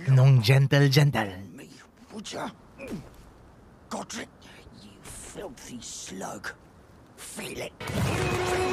Anong Gentle-Gentle. Me, would ya? Godric, you filthy slug. Feel it.